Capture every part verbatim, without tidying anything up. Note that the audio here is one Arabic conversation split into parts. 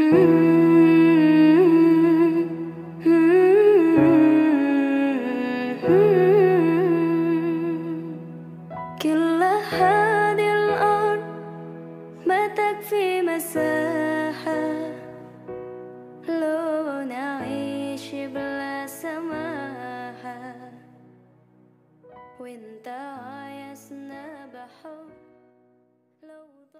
كل هذه الأرض ما تكفي مساحة لو نعيش بلا سماحة وانت عايزنا بحب لو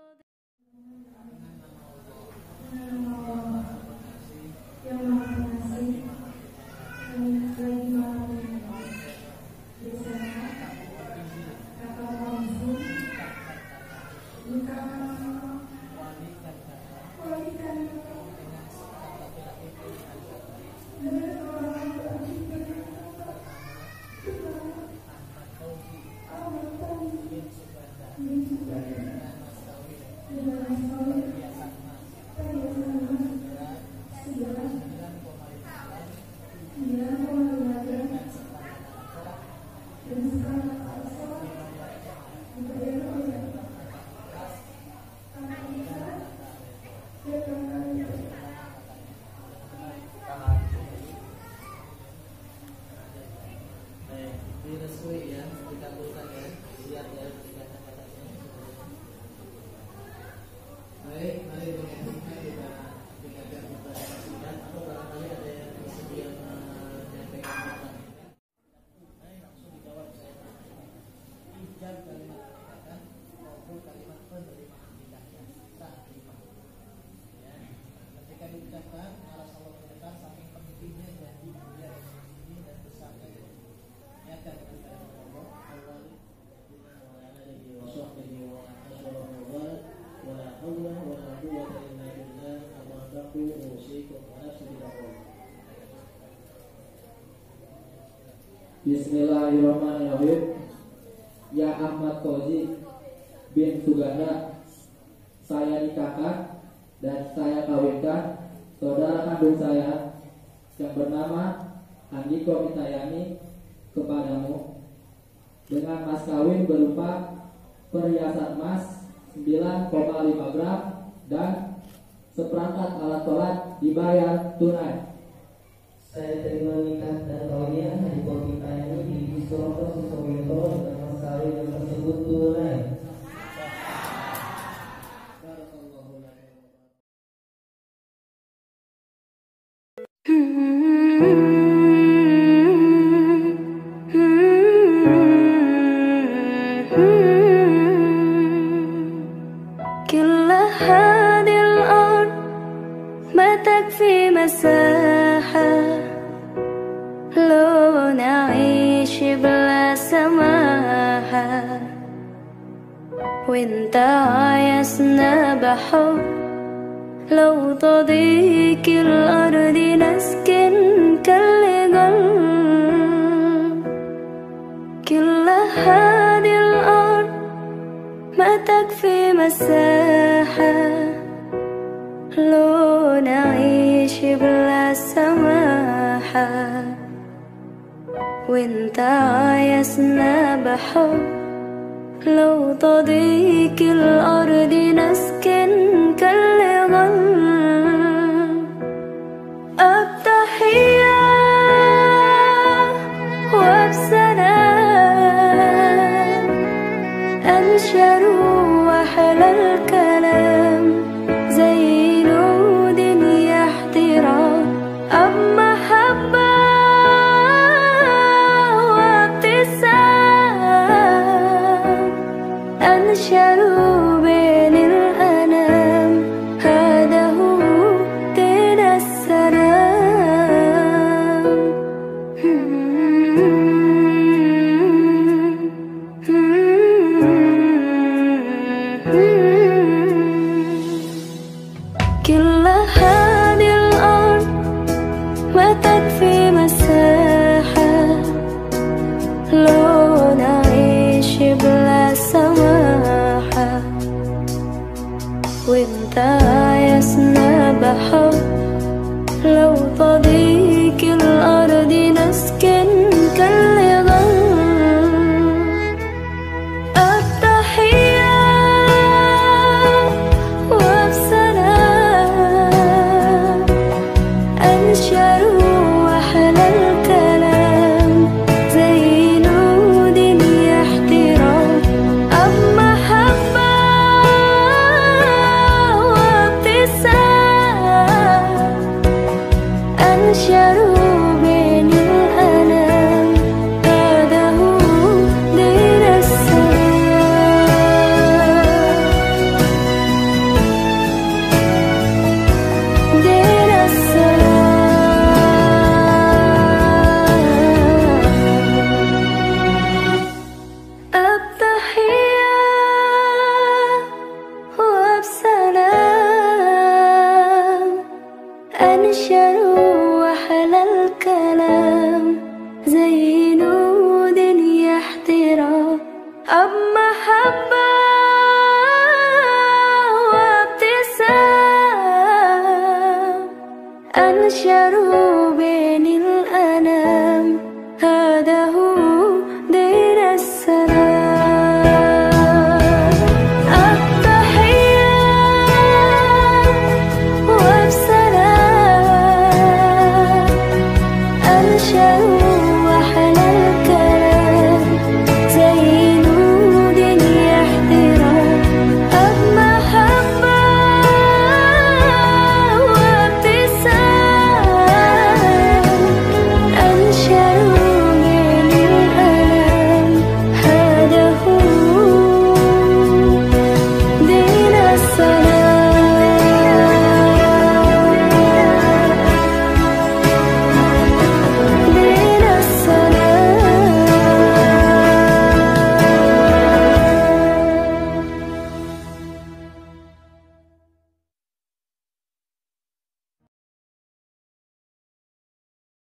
Bismillahirrahmanirrahim. Ya Ahmad Tozi bin Suganda, saya nikahkan dan saya kawinkan saudara kandung saya yang bernama Andiko Mitayani kepadamu dengan mas kawin berupa perhiasan emas sembilan koma lima gram dan seperangkat alat sholat dibayar tunai. Saya terima nikah dan kawinnya Andiko Mitayani di Suroto Susominto dengan mas kawin yang tersebut tunai. كل هذه الأرض ما تكفي مساحة لو نعيش بلا سماحة وانت عايزنا بحب لو تضيق الأرض نسكن كالجل كل هذه الأرض ما تكفي مساحة لو نعيش بلا سماحة وانت عايزنا بحب لو تضيق الأرض نسكن كالغل التحية وبسلام أنشروا وأحلى الكلام زي نود احترام أب محبة وابتسام أنشروا بين الأنام هذا هو دين السلام. كل هذه الأرض ما تكفي مساحة لو نعيش بلا سماحة وانت عايزنا بحب لو